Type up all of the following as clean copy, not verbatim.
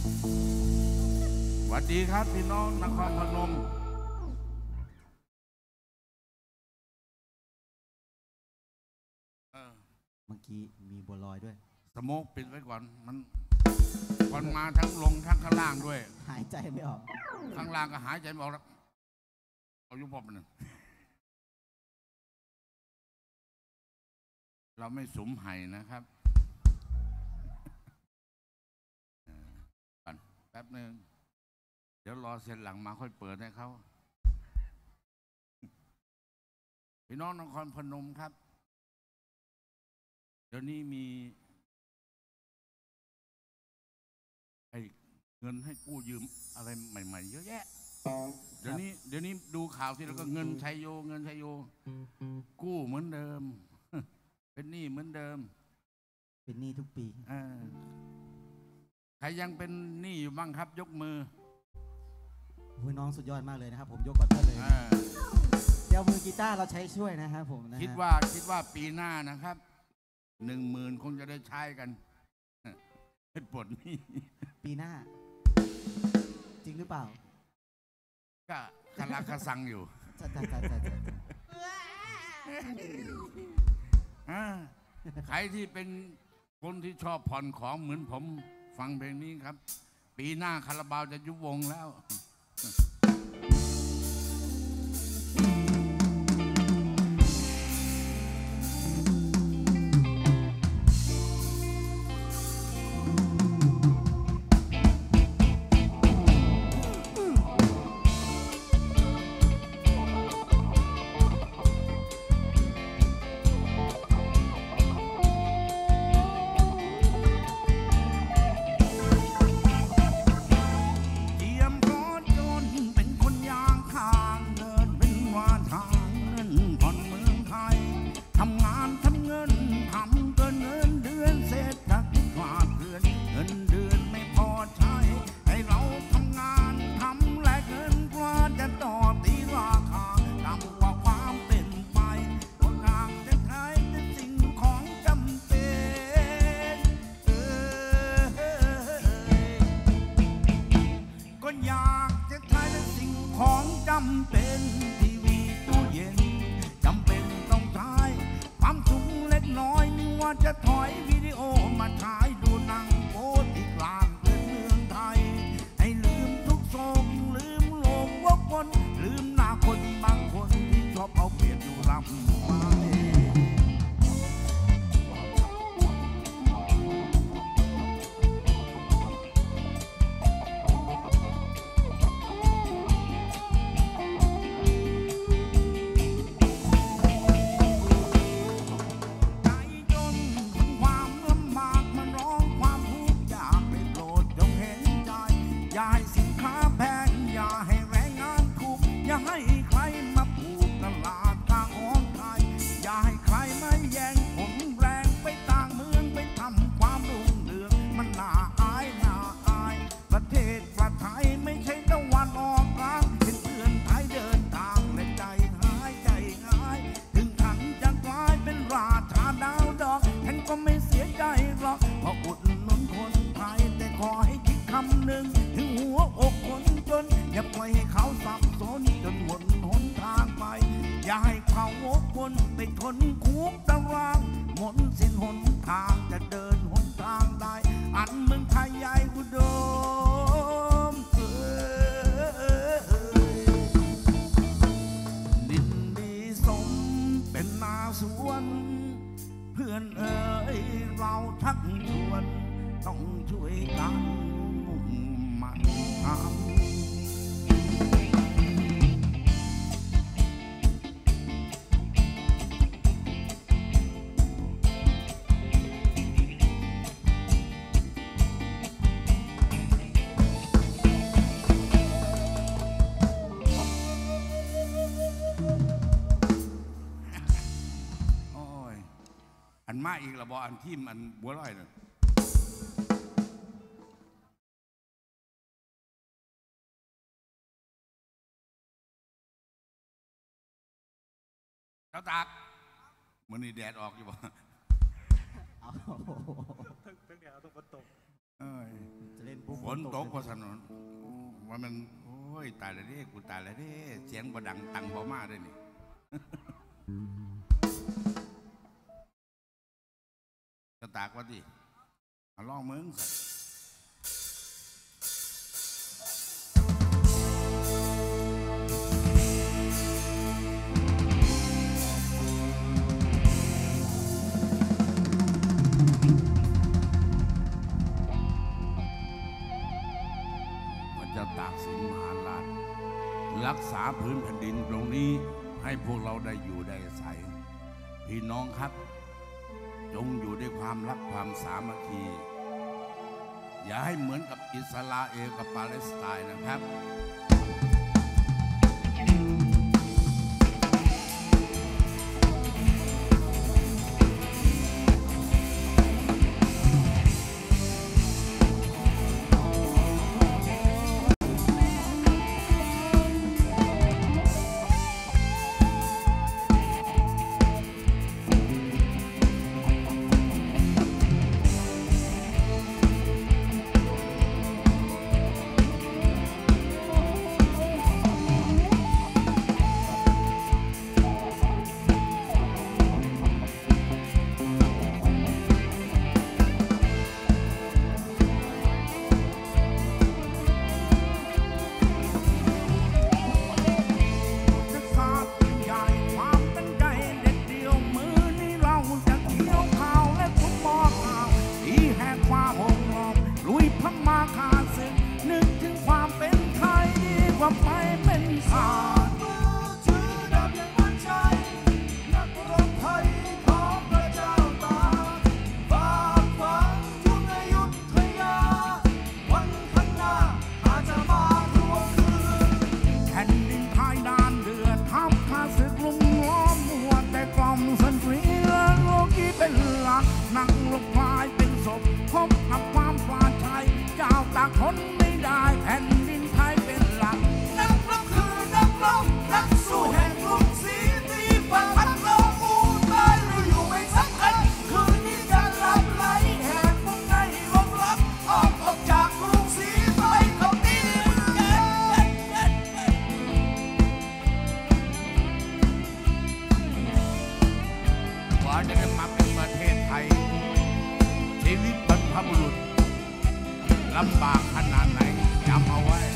สวัสดีครับพี่น้องนครพนมเมื่อกี้มีบัวลอยด้วยสโมกปิดไว้ก่อนมันมาทั้งลงทั้งข้างล่างด้วยหายใจไม่ออกข้างล่างก็หายใจไม่ออกแล้วเอายุบพอหนึ่งเราไม่สุมไห้นะครับก่อนแป๊บหนึ่งเดี๋ยวรอเสร็จหลังมาค่อยเปิดให้เขาพี่น้องนครพนมครับเดี๋ยวนี้มีไอ้เงินให้กู้ยืมอะไรใหม่ๆเยอะแยะเดี๋ยวนี้ดูข่าวที่แล้วก็เงินชัยโยเงินชัยโยกู้เหมือนเดิมเป็นหนี้เหมือนเดิมเป็นหนี้ทุกปีใครยังเป็นหนี้อยู่บ้างครับยกมือโอ้ยน้องสุดยอดมากเลยนะครับผมยกก่อนเลยเดี๋ยวมือกีตาร์เราใช้ช่วยนะครับผมนะคิดว่าปีหน้านะครับ10,000คงจะได้ใช้กันให้ปลดหนี้ปีหน้าจริงหรือเปล่าก็คาราคาซังอยู่ใครที่เป็นคนที่ชอบผ่อนของเหมือนผมฟังเพลงนี้ครับปีหน้าคาราบาวจะยุบวงแล้วเป็นทีวีตู้เย็นจำเป็นต้องใช้ความสูงเล็กน้อยนึกว่าจะถอยวิดีโอมาฉายดูหนังโป๊ที่กลางเมืองไทยให้ลืมทุกโศกลืมโลกวกวนลืมหน้าคนบางคนที่ชอบเอาเปรียบอยู่ลำไปไปทนคุกตารางหมดสิ้นหนทางจะเดินหนทางได้อันเมืองไทยใหญ่อุดมดินดีสมเป็นนาสวนเพื่อนเอ๋ยเราทักชวนต้องช่วยกันมุ่งมั่นทำอันมาอีกระบออันทีมอันบัวลอยเลยเจ้าตากมันนี่แดดออกอยู่บ่ทั้งแดดทั้งฝนตกจะเล่นปุ๊บนตกว่าถนนว่ามันโอ้ยตายแล้วเด้กูตายแล้วเด้เสียงบ่ดังตังบ่มาด้วยนี่จะตากว่าดิมาลองมึงจะตากสินมหาราชรักษาพื้นแผ่นดินตรงนี้ให้พวกเราได้อยู่ได้อาศัยพี่น้องครับจงอยู่ด้วยความรักความสามัคคีอย่าให้เหมือนกับอิสราเอลกับปาเลสไตน์นะครับนั่งลงพลายเป็นศพพบกับความปลาชัยเจ้าตากทนไม่ได้แผ่นดินไทยเป็นหลักนักรบคือนักรบนักสู้แห่งกรุงศรีตีปัดพัดเราปูตายเราอยู่ไม่สำคัญคืนนี้จะหลับไหลแห่งพวกในลงรักออกจากกรุงศรีไปเขาตีกว่าจะได้มาเป็นประเทศไทยชีวิตบรรพบุรุษลำบากขนาดไหนจำเอาไว้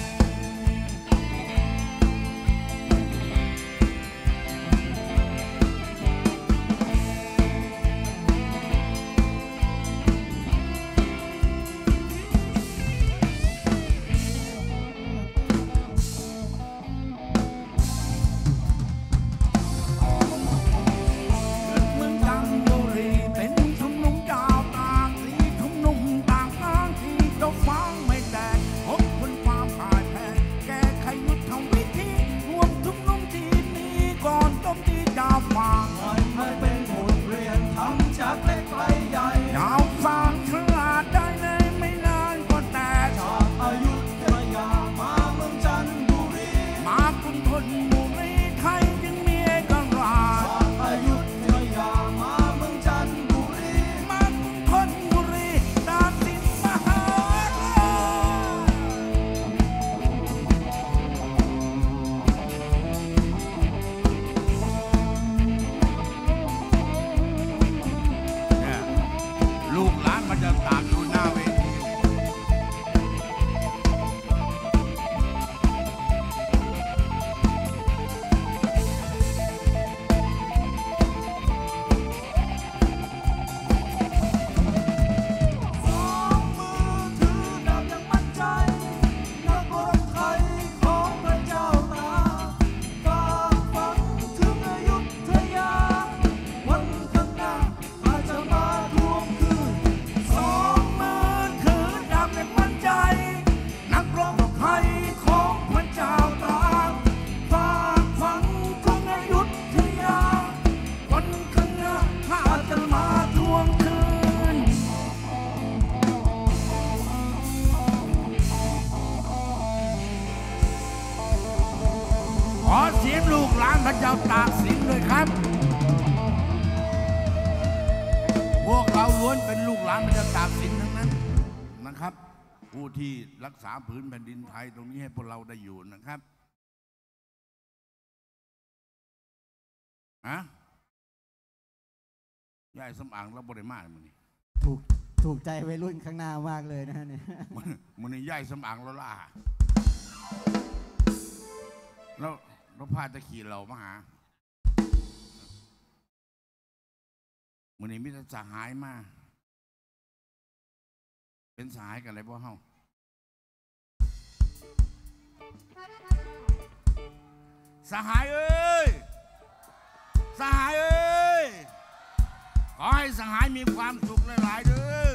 ขอเสียงลูกหลานพระเจ้าตากสินด้วยครับพวกเราล้วนเป็นลูกหลานพระเจ้าตากสินทั้งนั้นนะครับผู้ที่รักษาผืนแผ่นดินไทยตรงนี้ให้พวกเราได้อยู่นะครับยายสำอางเราบริมามันนี่ถูกใจวัยรุ่นข้างหน้ามากเลยนะเนี่ยมันนี่ยายสำอางเราล่าเราพาตะขี่เรามาหามันนี่มิตรสหายมาเป็นสหายกันอะไรบ่เฮาสหายเอ้ยสหายเอ้ยขอให้สหายมีความสุขหลายๆเด้อ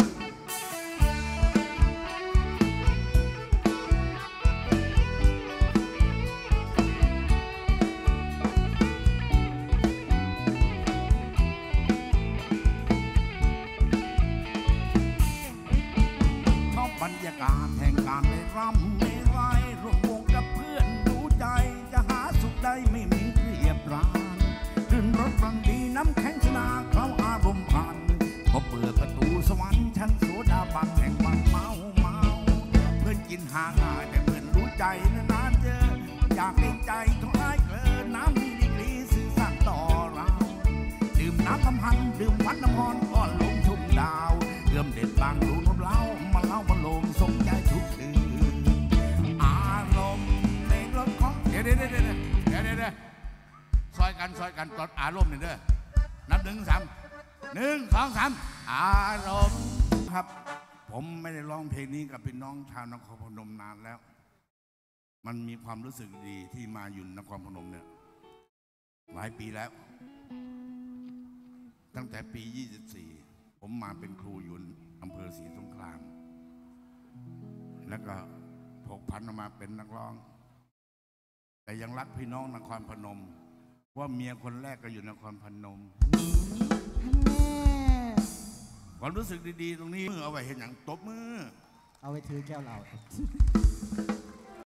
บรรยากาศแห่งการได้รำได้ไรร่วมวงกับเพื่อนรู้ใจจะหาสุขได้ไม่มีเทียบรานขึ้นรถฟังดีน้ำแข็งชนาเคล้าอารมณ์พันพอเปิดประตูสวรรค์ชั้นโสดาบันแห่งวันเมาเพื่อนกินห่างหายแต่เพื่อนรู้ใจนานเจออยากเป็นใจท้ายเกลือน้ำมีดีกรีสื่อสั่งต่อเราดื่มน้ำน้ำพันดื่มวัดน้ำพรก่อนลงชุ่มดาวเอื้อมเด็ดบางรู้นบเล่ามาเล่ามาโลมทรงใจทุกคืนอารมณ์ในรถของเดี๋ยวซอยกันตอนอารมณ์นี่เด้อนับ1 2 3อารมณ์ครับผมไม่ได้ร้องเพลงนี้กับพี่น้องชาวนครพนมนานแล้วมันมีความรู้สึกดีที่มาอยู่นครพนมเนี่ยหลายปีแล้วตั้งแต่ปี24ผมมาเป็นครูอยู่อำเภอศรีสงครามแล้วก็ผกผันออกมาเป็นนักร้องแต่ยังรักพี่น้องนครพนมว่าเมียคนแรกก็อยู่นครพนมความรู้สึกดีๆตรงนี้มือเอาไว้เห็นอย่างตบมือเอาไว้ถือแก้วเหล้า